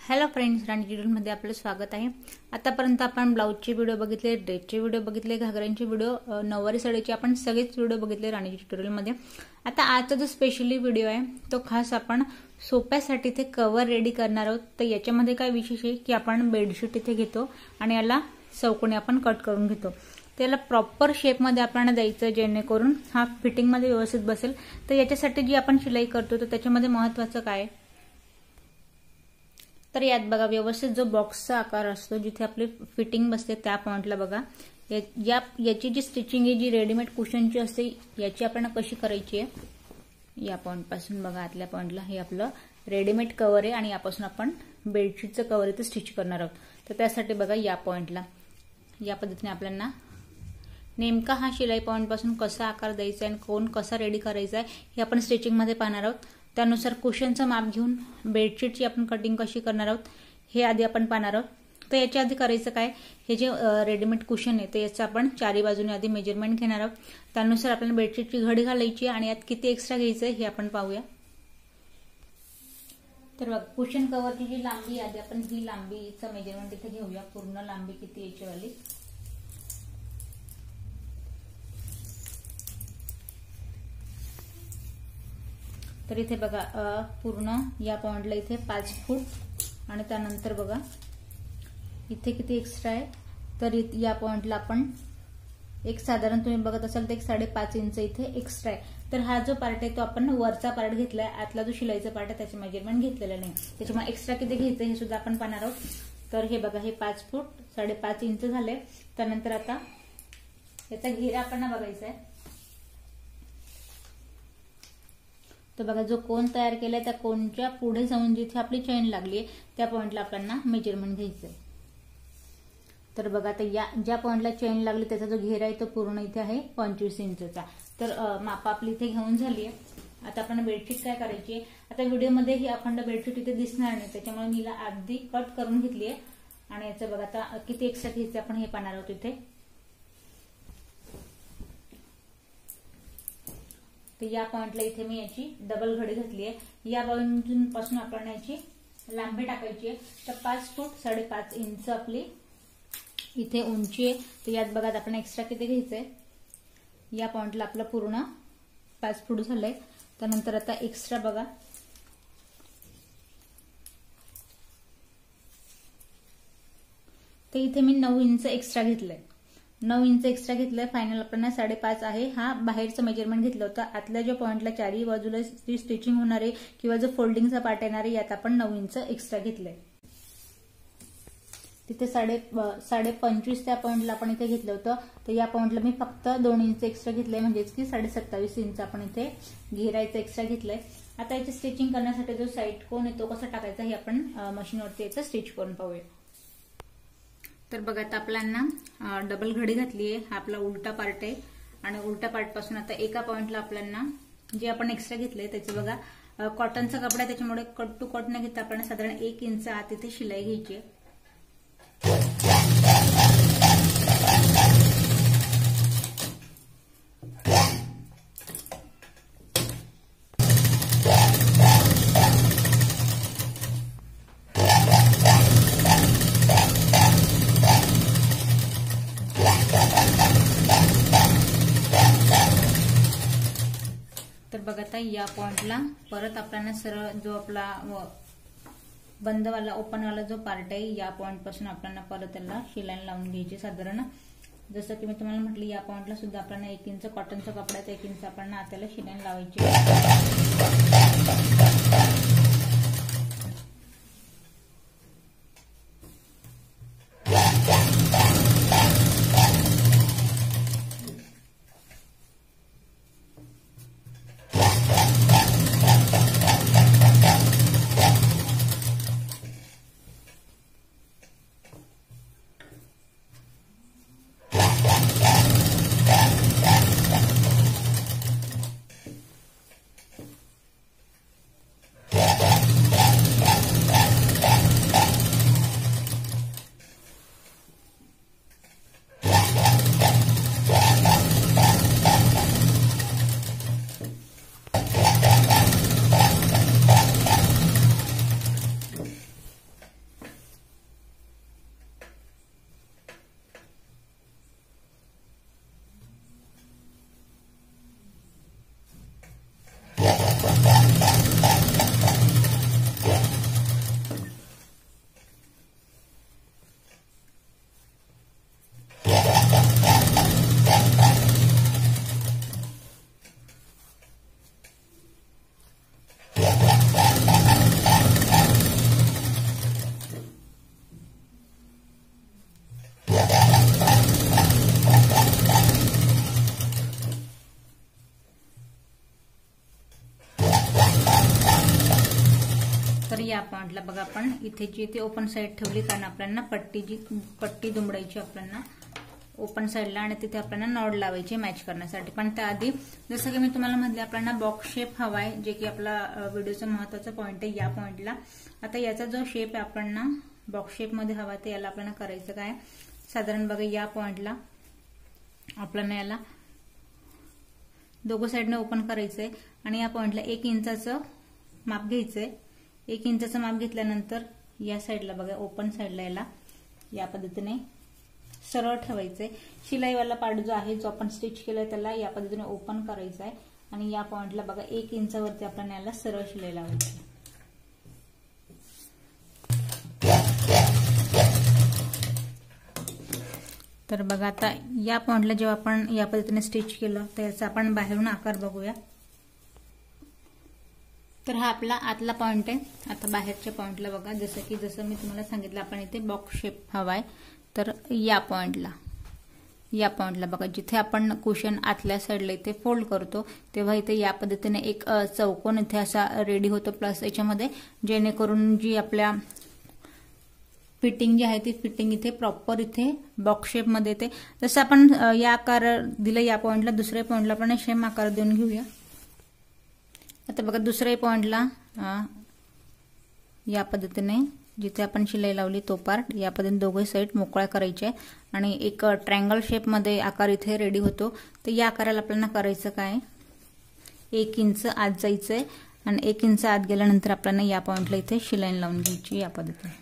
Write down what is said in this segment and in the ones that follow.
Hello friends, राणी ट्युटोरियलमध्ये आपलं स्वागत आहे। आतापर्यंत आपण ब्लाउजचे व्हिडिओ बघितले, ड्रेसचे व्हिडिओ बघितले, घागऱ्यांचे व्हिडिओ, नऊवारी साडीचे आपण सगळेच व्हिडिओ बघितले राणी ट्युटोरियलमध्ये। आता आजचा जो स्पेशली व्हिडिओ आहे तो खास आपण सोप्यासाठी ते कव्हर रेडी करणार आहोत। तर याच्यामध्ये काय विशेष आहे की आपण बेडशीट इथे घेतो आणि याला चौकोनी आपण कट करून घेतो। त्याला प्रॉपर शेप मध्ये आपल्याला द्यायचं जेणेकरून हा फिटिंग मध्ये व्यवस्थित बसेल। तर याच्यासाठी जी आपण शिलाई करतो तर त्याच्यामध्ये महत्त्वाचं काय आहे तर यात बघा, व्यवस्थित जो बॉक्सचा आकार असतो जिथे आपली फिटिंग बसते त्या पॉइंटला बघा, याची जी स्टिचिंग आहे जी रेडीमेड कुशनची असते याची आपल्याला कशी करायची आहे। या पॉइंट पासून बघा, आतल्या पॉइंटला हे आपलं रेडीमेड कव्हर आहे आणि यापासून आपण बेडशीटचं कव्हर इथे स्टिच करणार आहोत। तर त्यासाठी बघा, या पॉइंटला या पद्धतीने आपल्याला नेमका हा शिलाई पॉइंट पासून कसा आकार द्यायचा आहे आणि कोण कसा रेडी करायचा आहे हे आपण स्टिचिंग मध्ये पाहणार आहोत। त्यानुसार कुशनचं माप घेऊन बेडशीटची आपण कटिंग कशी करणार आहोत हे आधी आपण पाहणार आहोत। तर याच्या आधी करायचं काय, हे जे रेडीमेड कुशन आहे ते याचं आपण चारी बाजूने आधी मेजरमेंट घेणार आहोत। त्यानुसार आपल्याला बेडशीटची घडी घालायची आणि यात किती एक्स्ट्रा घ्यायचं हे आपण पाहूया। तर बघ, कुशन कव्हरची जी लांबी आधी आपण ही लांबीचं मेजरमेंट इथे घेऊया। पूर्ण लांबी किती याची वाली, तर इथे बघा पूर्ण या पॉइंटला इथे 5 फूट आणि त्यानंतर बघा इथे किती एक्स्ट्रा आहे, तर या पॉइंटला आपण एक साधारण तुम्ही बघत असाल तर 1.5 इंच इथे एक्स्ट्रा आहे। तर हा जो पार्ट आहे तो आपण वरचा पार्ट घेतलाय, आतला जो शिलाईचा पार्ट आहे त्याचे मेजरमेंट घेतलेलं नाही, त्याच्यामुळे एक्स्ट्रा किती घ्यायचं हे सुद्धा आपण पाहणार आहोत। तर हे बघा, हे 5 फूट 5.5 इंच झाले। त्यानंतर आता याचा घेरा आपण बघायचा आहे। तर बघा, जो कोन तयार केलाय त्या कोनच्या पुढे जाऊन जिथे आपली चेन लागली त्या पॉइंटला आपल्याला मेजरमेंट घ्यायचंय। तर बघा, आता या ज्या पॉइंटला चेन लागली त्याचा जो घेरा आहे तो पूर्ण इथे आहे 25 इंचचा। तर माप आपली इथे घेऊन झाली आहे। आता आपण बेडशीट काय करायची आहे, आता व्हिडिओमध्ये ही अखंड बेडशीट इथे दिसणार नाही, त्याच्यामुळे मी आधी कट करून घेतली आहे आणि याचं बघा आता किती एक्स्ट्रा घ्यायचं आपण हे पाहणार आहोत इथे। तर या पॉइंटला इथे मी याची डबल घडी घातली आहे। या बाजूपासून आपण याची लांबी टाकायची आहे। तर 5 फूट 5.5 इंच आपली इथे उंची आहे। तर यात बघा आपण एक्स्ट्रा किती घ्यायचंय, या पॉइंटला आपलं पूर्ण 5 फूट झालंय। त्यानंतर आता एक्स्ट्रा बघा, तर इथे मी 9 इंच एक्स्ट्रा घेतलंय, 9 इंच एक्स्ट्रा घेतलंय। फायनल आपल्याला 5.5 आहे। हा बाहेरचं मेजरमेंट घेतलं होतं। आतल्या जो पॉइंटला चारी बाजूला जी स्टिचिंग होणार आहे किंवा जो फोल्डिंगचा पार्ट येणार आहे यात आपण 9 इंच एक्स्ट्रा घेतलंय। तिथे 25.5 त्या पॉइंटला आपण इथे घेतलं होतं, तर या पॉइंटला मी फक्त 2 इंच एक्स्ट्रा घेतलंय, म्हणजेच की 27.5 इंच आपण इथे घेरायचं एक्स्ट्रा घेतलंय। आता याची स्टिचिंग करण्यासाठी जो साईड कोन आहे तो कसा टाकायचा हे आपण मशीनवरती याचं स्टिच करून पाहूया। तर बघा, आता आपल्याला डबल घडी घातली आहे। हा आपला उलटा पार्ट आहे आणि उलटा पार्ट पासून आता एका पॉइंटला आपल्याला जे आपण एक्स्ट्रा घेतलंय त्याचे बघा कॉटनचा कपडा, त्याच्यामुळे कट टू कट न घेता आपल्याला साधारण 1 इंच आत इथे शिलाई घ्यायची आहे। तर बघा, आता या पॉइंटला परत आपल्याला सरळ जो आपला बंदवाला ओपनवाला जो पार्ट आहे या पॉइंट पासून आपल्याला परत त्याला शिलाई लावून घ्यायची। साधारण जसं की मी तुम्हाला म्हटलं, या पॉइंटला सुद्धा आपल्याला 1 इंच कॉटनचा कपडा आहे, 1 इंच आपण आत्याला शिलाई लावायची। या पॉइंटला बघा आपण इथे जी इथे ओपन साइड ठेवली, कारण आपल्याला पट्टी दुमडायची आपल्याला ओपन साइडला आणि तिथे आपल्याला नॉड लावायची मॅच करण्यासाठी. पण त्याआधी जसं की मी तुम्हाला म्हटले आपल्याला बॉक्स शेप हवाय, जे की आपला व्हिडिओचा महत्वाचा पॉइंट आहे या पॉइंटला. आता याचा जो शेप आहे आपल्याला बॉक्स शेप मध्ये हवा ते याला आपल्याला करायचं काय, साधारण बघा या पॉइंटला आपल्याला याला दोघं साइडने ओपन करायचंय आणि या पॉइंटला 1 इंचाचं माप घ्यायचंय. 1 इंचाचं माप घेतल्यानंतर या साइडला बघा ओपन साइडला याला या पद्धतीने सरळ ठेवायचंय. शिलाईवाला पार्ट जो आहे जो आपण स्टिच केलाय त्याला या पद्धतीने ओपन करायचा आहे आणि या पॉइंटला बघा 1 इंचावरती आपण याला सरळ शिलाई लावायची. तर बघा आता या पॉइंटला जेव्हा आपण या पद्धतीने स्टिच केलं तर याचा आपण बाहेरून आकार बघूया. तर हा आपला आतला पॉइंट आहे. आता बाहेरच्या पॉइंटला बघा जसं मी तुम्हाला सांगितलं आपण इथे बॉक्स शेप हवाय. तर या पॉइंटला बघा जिथे आपण कुशन आतल्या साईडला इथे फोल्ड करतो तेव्हा इथे या पद्धतीने एक चौकोन इथे असा रेडी होतो, प्लस याच्यामध्ये जेणेकरून जी आपल्या फिटिंग जी आहे ती फिटिंग इथे प्रॉपर इथे बॉक्स शेप मध्ये येते. जसं आपण या आकार दिला या पॉइंटला, दुसऱ्या पॉइंटला आपण सेम आकार देऊन घेऊया. आता बघा दुसऱ्या पॉइंटला या पद्धतीने जिथे आपण शिलाई लावली तो पार्ट या पद्धतीने दोघे साईड मोकळ्या करायचे आणि एक ट्रायंगल शेप मध्ये आकार इथे रेडी होतो. तर या आकाराला आपल्याला करायचं काय, 1 इंच आत जायचंय आणि 1 इंच आत गेल्यानंतर आपल्याला या पॉइंटला इथे शिलाई लावून घ्यायची या पद्धतीने.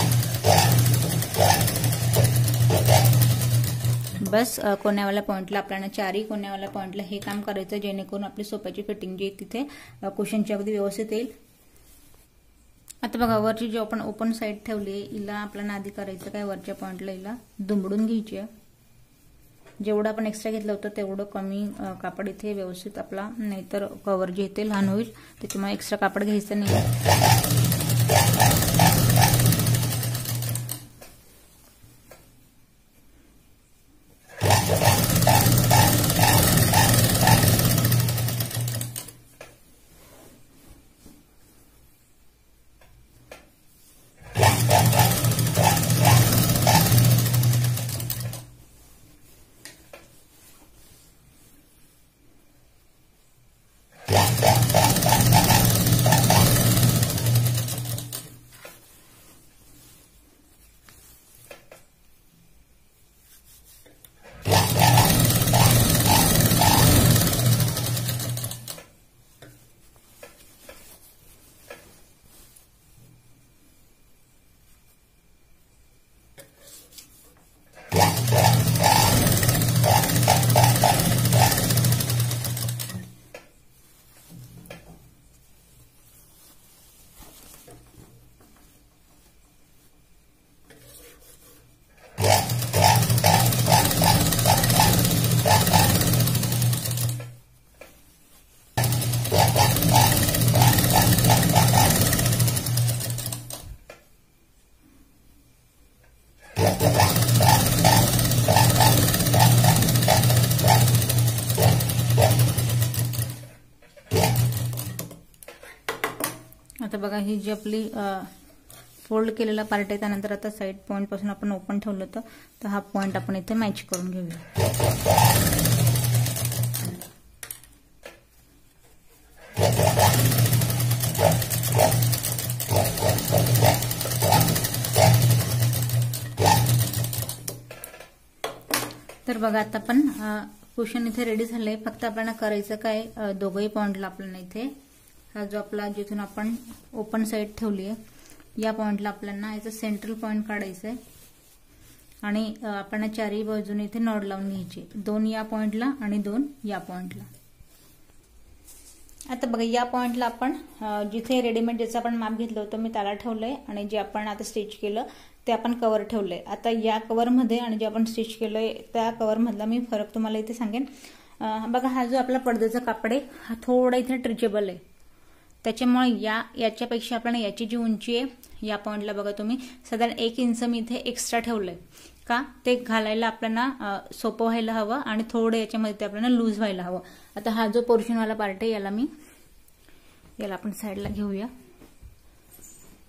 बस कोण्यावाल्या पॉइंटला आपल्याला चारी कोण्यावाल्या पॉइंटला हे काम करायचं जेणेकरून आपली सोप्याची फिटिंग जी तिथे कुशनची अगदी व्यवस्थित येईल. आता बघा वरची जी आपण ओपन साइड ठेवली आहे हिला आपल्याला आधी करायचं काय, वरच्या पॉइंटला हिला दुमडून घ्यायची आहे. जेवढं आपण एक्स्ट्रा घेतलं होतं तेवढं कमी कापड इथे व्यवस्थित आपला, नाहीतर कव्हर जे इथे लहान होईल त्याच्यामुळे एक्स्ट्रा कापड घ्यायचं नाही. आता बघा ही जी आपली फोल्ड केलेला पार्ट आहे त्यानंतर आता साइड पॉइंट पासून आपण ओपन ठेवलं होतं तर हा पॉइंट आपण इथे मॅच करून घेऊया. तर बघा आता आपण कुशन इथे रेडी झालंय. फक्त आपल्याला करायचं काय, दोघही पॉइंटला आपल्याला इथे हा जो आपला जिथून आपण ओपन साइड ठेवली आहे या पॉइंटला आपल्याला याचा सेंट्रल पॉइंट काढायचा आहे आणि आपण चारही बाजूने इथे नॉड लावून घ्यायची, 2 या पॉइंटला आणि 2 या पॉइंटला. आता बघा या पॉइंटला आपण जिथे रेडीमेड ज्याचं आपण माप घेतलं होतं मी त्याला ठेवलंय आणि जे आपण आता स्टिच केलं ते आपण कव्हर ठेवलंय. आता या कव्हर मध्ये आणि जे आपण स्टिच केलंय त्या कव्हर मधला मी फरक तुम्हाला इथे सांगेन. बघा हा जो आपला पडद्याचा कापड आहे हा थोडा इथे स्ट्रेचेबल आहे, त्याच्यामुळे याच्यापेक्षा आपल्याला याची जी उंची आहे या पॉइंटला बघा तुम्ही साधारण 1 इंच मी इथे एक्स्ट्रा ठेवलंय. का ते घालायला आपल्याला सोपं व्हायला हवं आणि थोडं याच्यामध्ये ते आपल्याला लूज व्हायला हवं. आता हा जो पोर्शनवाला पार्ट आहे याला आपण साईडला घेऊया.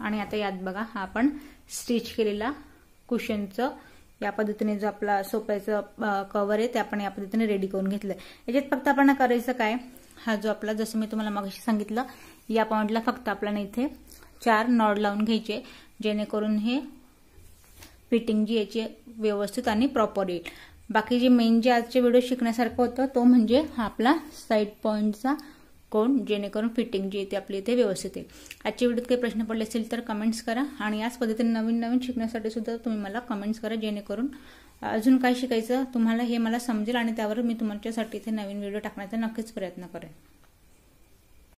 आणि आता यात बघा हा आपण स्टिच केलेला कुशनचं या पद्धतीने जो आपला सोफ्याचं कव्हर आहे ते आपण या पद्धतीने रेडी करून घेतलंय। याच्यात फक्त आपण करायचं काय, हा जो आपला जसं मी तुम्हाला मगाशी सांगितलं या पॉइंटला फक्त आपल्याला इथे 4 नॉड लावून घ्यायचे, जेणेकरून हे फिटिंग जी याची व्यवस्थित आणि प्रॉपर येईल। बाकी जे मेन जे आजचे व्हिडिओ शिकण्यासारखं होतं तो म्हणजे हा आपला साईड पॉइंटचा कोण, जेणेकरून फिटिंग जी येते आपली इथे व्यवस्थित येईल। आजच्या व्हिडिओत काही प्रश्न पडले असेल तर कमेंट्स करा आणि याच पद्धतीने नवीन नवीन शिकण्यासाठी सुद्धा तुम्ही मला कमेंट्स करा, जेणेकरून अजून काय शिकायचं तुम्हाला हे मला समजेल आणि त्यावर मी तुमच्यासाठी इथे नवीन व्हिडिओ टाकण्याचा नक्कीच प्रयत्न करेन।